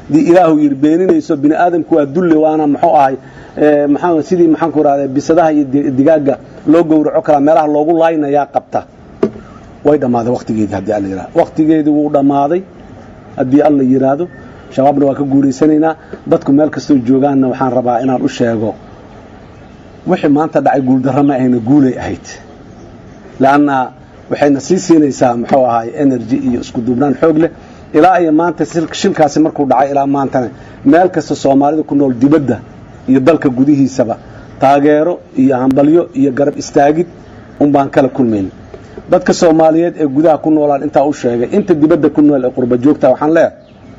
دي إله يربينين يسوع بني آدم كوا دل وأنا محوعي محمد سيدي محمد كورة بصداه الدجاجة لو جور عكرة ملاه لو قول لاينا يا قبته ويدا ماذا وقت جيد هدي الله يراد وقت جيد ودا ماضي هدي الله يراده شبابنا وكجوري سنينا بدكم مالك استوجوجان وحان ربع إن الأشياء وحين ما أنت دعي قول درما هنا قولي أهيت لأن وحين سيسين يسام حوا هاي إنرجي يسكت دبنان حقله إلى أي ما أنت سلك شلك هسمر كود دعي إلى ما أنت مالك الصومالي كنا الدبدة يضلك جوديه سبا تاجره يهمبليو يجرب استاجد بانكال كل من dadka Soomaaliyeed ee gudaha ku noolaan inta uu sheegay inta dibadda ku nool ee qurba joogta waxaan leeyahay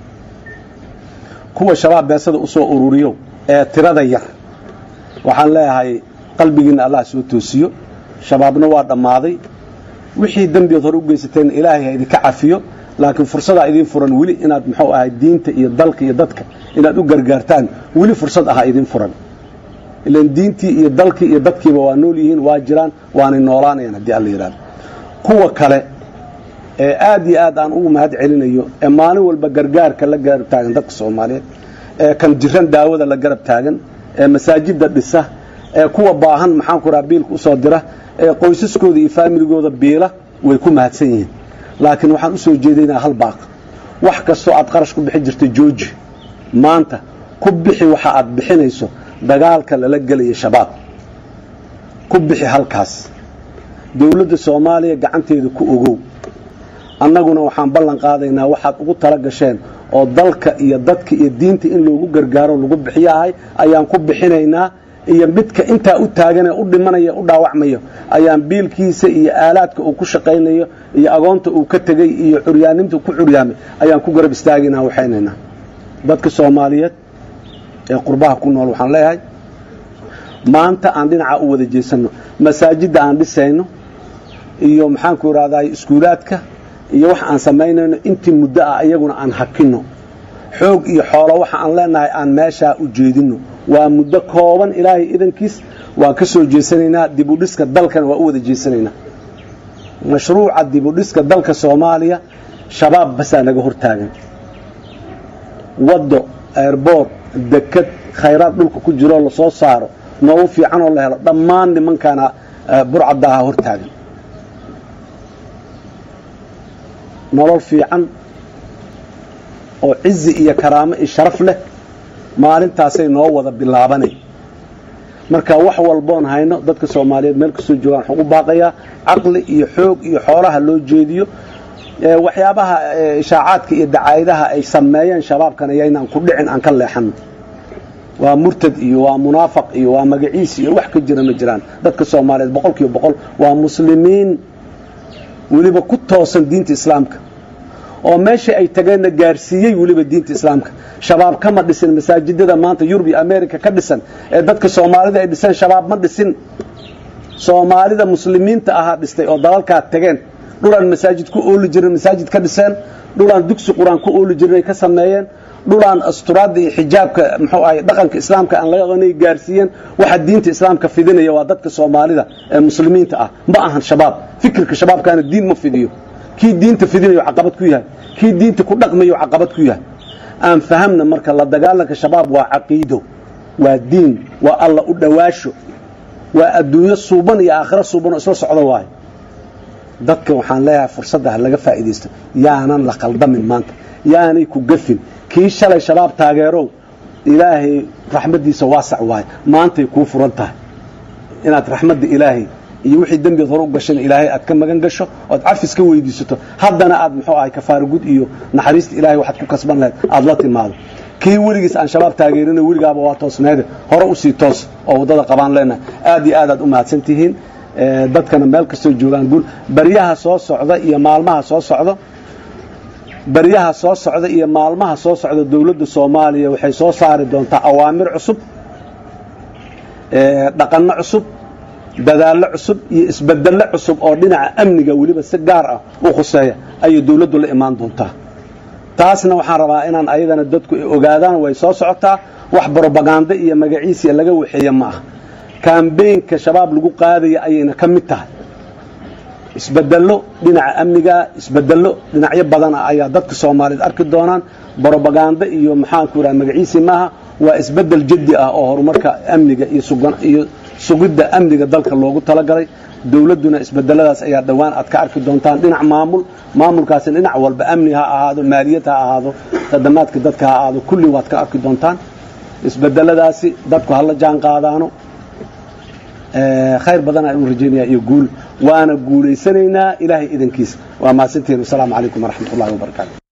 kuwa shabaab beesada u soo ururiyo ee tirada yar waxaan leeyahay qalbigiina Allah soo toosiyo shabaabna waa dhamaaday wixii dambiyood hor u geysateen Ilaahay idinka cafiyo laakiin fursada idin furan wili inaad maxuu ahay diinta iyo dalka iyo dadka inaad u gargaartaan wili fursad ah idin furan ilaan diintii iyo dalkii iyo dadkiiba waa nool yihiin waa jiraan waana noolaanayaan hadii Allah yiraahdo kuwa kale ee aad iyo aad aan ugu mahad celinayo ee maalin walba gargaarka la garab taagan dadka Soomaaliyeed ee kan jiran daawada la garab taagan ee masaajidda dhisa ee kuwa baahan maxaan ku raabiilku soo dira ee qoysaskooda iyo familigooda beela way ku mahadsan yihiin laakiin waxaan u soo jeedinaa hal baaq wax kasto aad qarash ku bixin jirtay jooji maanta ku bixi waxa aad bixinayso dagaalka la galay shabaab ku bixi halkaas dawladda Soomaaliya gacanteedu ku ogow annaguna waxaan ballan qaadaynaa waxaad ugu tala gasheen oo dalka iyo dadka iyo diinta in loogu gargaaro lagu bixiyahay ayaan ku bixinaynaa iyo midka inta u taagan ee u dhimanaya u dhaawacmayo ayaan biilkiisa iyo aalaadka uu ku shaqeynayo iyo agoonta uu ka tagay iyo curyaanimta ku curyaamay ayaan ku garab istaaginaa waxaynaynaa dadka Soomaaliyeed ee qurbaha ku nool waxaan leeyahay maanta aan dhinaca u wada jeesano masaajidda aan dhisayno iyo maxaan ku raadaay iskuulaadka iyo wax aan sameynayno intii muddo ah ayaguna aan hakino xoog iyo xoolo waxa aan leenahay aan meesha u jeedino waa muddo kooban Ilaahay idankiis waa ka soo jeesanaynaa dib u dhiska dalkan waa u wada jeesanaynaa mashruuca dib u dhiska dalka Soomaaliya shabaab bas naga hortaagan wado airport dekad khayraad dhulka ku jiro la soo saaro noo fiican oo la helo dhammaan nimankana burcadaha hortaagan nolol fiican oo cizi iyo karaamo iyo sharaf leh maalintaasay noo wada bilaabanay marka wax walboon hayno dadka Soomaaliyeed meel ka soo joogan waxa u baaqaya aqli iyo xoog iyo xoolaha loo jeediyo waxyaabaha ishaacaadka iyo dacaayadaha ay sameeyeen shabaabkan ayaan ku dhicin aan ka leexan waa murtad iyo waa munaafiq iyo waa magaciis iyo wax ka jira ma jiraan dadka Soomaaliyeed 100% waa muslimiin waliba ku toosan diinta islaamka oo meesha ay tageen gaarsiiyay waliba diinta islaamka shabaab kama dhisin masaajidada maanta Yurub iyo America ka dhisan ee dadka Soomaalida ay dhisan shabaab ma dhisin Soomaalida muslimiinta aha dhistay oo dalalka tageen dhulan masaajid ku ooli jiray masaajid ka dhisan dhulan dugsi quraan ku ooli jiray ka sameeyeen dhulan asturaada iyo xijaabka muxuu ahay dhaqanka islaamka aan laga qanay gaarsiiyeen waxa diinta islaamka fidinaya waa dadka Soomaalida ee muslimiinta ah ma ahan shabaab fikirka shabaabkana diin ma fidiyo kii diinta fidinayo caqabad ku yahay kii diinta ku dhaqmayo caqabad ku yahay aan fahamna marka la dagaalanka shabaab waa aqiido waa diin waa Allah u dhawaasho waa adduunyo suuban iyo aakhira suuban isla socdo waay dadka waxaan leeyahay fursada laga faa'iideysto yaanan la qaldamin maanta yaanay ku gafin kii shalay shabaab taageero Ilaahay raxmadiisa waasac waay maanta ku furan tahay inaad raxmadda Ilaahay iyo wixii dambi hor u gashan Ilaahay aad ka magan gasho oo afis ka weydiisato haddana aad muxuu ahay kafaar gud iyo naxariista Ilaahay waxaad ku kasban lahayd aad la timaado kii waligiis aan shabaab taageerina waligaaba waa toosneed hore u sii toos oo wadada qabaan leena aad iyo aad u mahadsantihiin dadkana meel kastoo joogaan guul bariyaha soo socda iyo maalmaha soo socda bariyaha soo socda iyo maalmaha soo socda dawladda Soomaaliya waxay soo saari doontaa awaamir cusub dhaqan cusub dadaal cusub iyo isbedel cusub oo dhinaca amniga waliba si gaar ah u khuseeya ay dawladdu la imaan doontaa taasna waxaan rabaa inaan ayadana dadku ogaadaan way soo socotaa wax propaganda iyo magaciisa laga waxeeyo ma aha campaign-ka shabaab lagu qaadayo ayayna ka mid tahay isbedelo dhinaca amniga isbedelo dhinacyo badan ayaa dadka Soomaaliyeed arki doonaan propaganda iyo maxaan ku raad magaciisi maaha waa isbedel jiddi ah oo horumarka amniga iyo sugidda amniga dalka loogu talagalay dawladuna isbedeladaas ayaa dhawaan aad ka arki doontaan dhinac maamulkaas dhinac walba amni ha ahaado maaliyad ha ahaado khidmaadka dadka ha ahaado kulli waad ka arki doontaan isbedeladaasi dadku hala jaan qaadaano خير بدنا نرجينا يقول وأنا قولي سنينا إلهي إذن كيس وما سنتين والسلام عليكم ورحمة الله وبركاته.